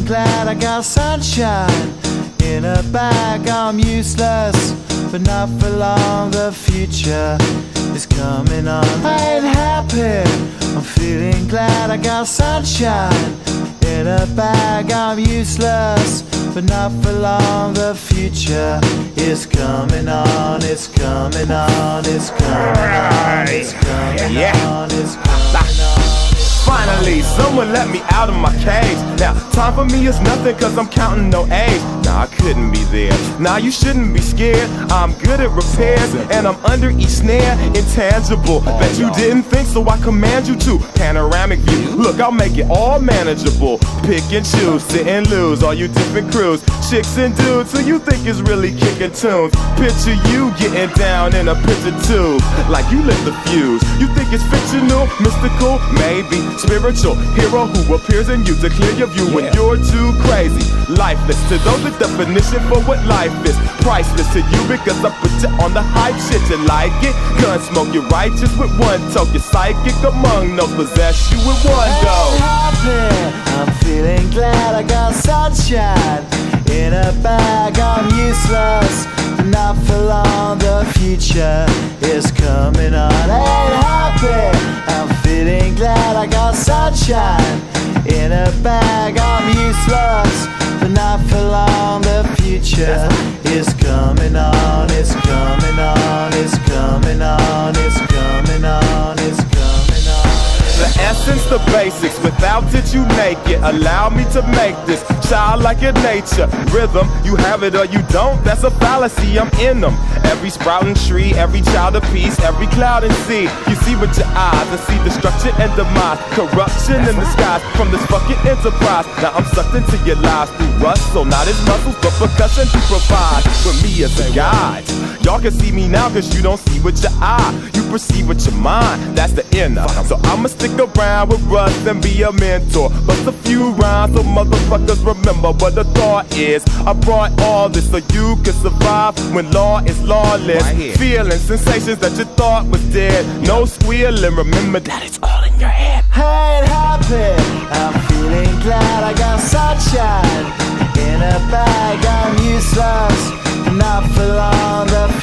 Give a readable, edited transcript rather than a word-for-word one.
glad I got sunshine in a bag. I'm useless, but not for long. The future is coming on. I ain't happy, I'm feeling glad I got sunshine in a bag. I'm useless, but not for long. The future is coming on. It's coming on. It's coming on. It's coming on. It's coming on. Finally, someone let me out of my cage. Now, time for me is nothing cause I'm counting no age. Nah, I couldn't be there. Nah, you shouldn't be scared. I'm good at repairs and I'm under each snare. Intangible, bet you didn't think, so I command you to. Panoramic view, look, I'll make it all manageable. Pick and choose, sit and lose, all you different crews. Chicks and dudes who you think is really kicking tunes. Picture you getting down in a picture tube, like you lit the fuse. You think it's fictional, mystical, maybe spiritual hero who appears in you to clear your view when you're too crazy. Lifeless to those, the definition for what life is. Priceless to you because I put you on the hype shit. You like it? Gun smoke, you're righteous with one toe. You're psychic among those, possess you with one go. I'm feeling glad I got sunshine in a bag. I'm useless, but not for long. The future is coming on. Ain't happy, I'm feeling glad I got sunshine in a bag. I'm useless, but not for long. The future is coming on. It's coming on. It's coming on. It's coming on. It's coming on. The essence, the basics, without it you make it. Allow me to make this childlike in nature. Rhythm, you have it or you don't, that's a fallacy, I'm in them. Every sprouting tree, every child of peace, every cloud and sea. You see with your eyes and see destruction and demise. Corruption in the skies from this fucking enterprise. Now I'm sucked into your lives through rust, so not as muscles but percussion to provide for me as a guide. Y'all can see me now cause you don't see with your eye. You perceive with your mind, that's the inner. So I'ma stick around with Russ and be a mentor. Bust a few rhymes so motherfuckers remember what the thought is. I brought all this so you can survive when law is lawless. Feeling sensations that you thought was dead. No squealing, remember that it's all in your head. I ain't happy, I'm feeling glad I got sunshine in a bag. I'm useless, not for long. The